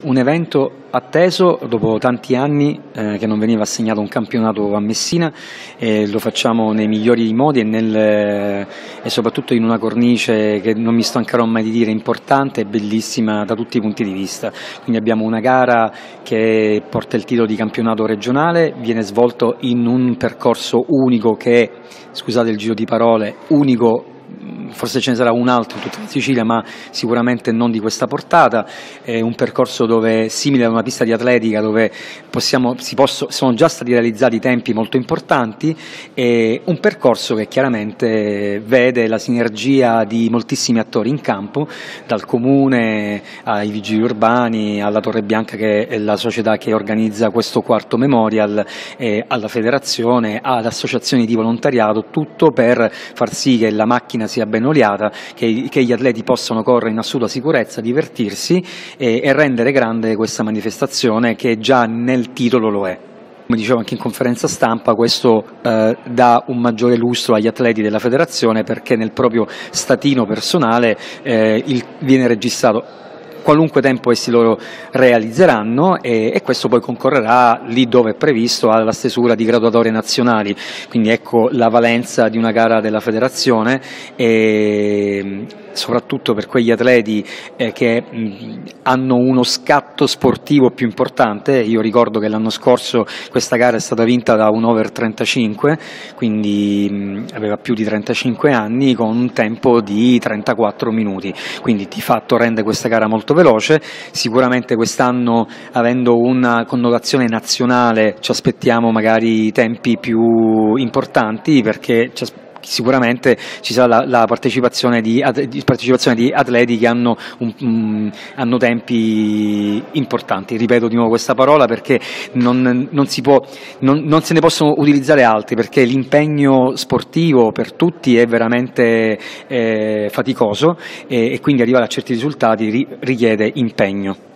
Un evento atteso dopo tanti anni che non veniva assegnato un campionato a Messina, e lo facciamo nei migliori modi e soprattutto in una cornice che non mi stancherò mai di dire importante e bellissima da tutti i punti di vista. Quindi abbiamo una gara che porta il titolo di campionato regionale, viene svolto in un percorso unico che, scusate il giro di parole, unico. Forse ce ne sarà un altro in tutta la Sicilia, ma sicuramente non di questa portata. È un percorso dove, simile a una pista di atletica, dove sono già stati realizzati tempi molto importanti, e un percorso che chiaramente vede la sinergia di moltissimi attori in campo, dal comune ai vigili urbani, alla Torre Bianca, che è la società che organizza questo quarto memorial, alla federazione, ad associazioni di volontariato, tutto per far sì che la macchina sia ben oliata, che gli atleti possano correre in assoluta sicurezza, divertirsi e rendere grande questa manifestazione che già nel titolo lo è. Come dicevo anche in conferenza stampa, questo dà un maggiore lustro agli atleti della federazione, perché nel proprio statino personale viene registrato qualunque tempo essi loro realizzeranno, e questo poi concorrerà, lì dove è previsto, alla stesura di graduatorie nazionali. Quindi ecco la valenza di una gara della federazione, e soprattutto per quegli atleti che hanno uno scatto sportivo più importante. Io ricordo che l'anno scorso questa gara è stata vinta da un over 35, quindi aveva più di 35 anni, con un tempo di 34 minuti, quindi di fatto rende questa gara molto veloce. Sicuramente quest'anno, avendo una connotazione nazionale, ci aspettiamo magari tempi più importanti, perché sicuramente ci sarà la partecipazione di atleti che hanno tempi importanti. Ripeto di nuovo questa parola perché non se ne possono utilizzare altri, perché l'impegno sportivo per tutti è veramente faticoso, e quindi arrivare a certi risultati richiede impegno.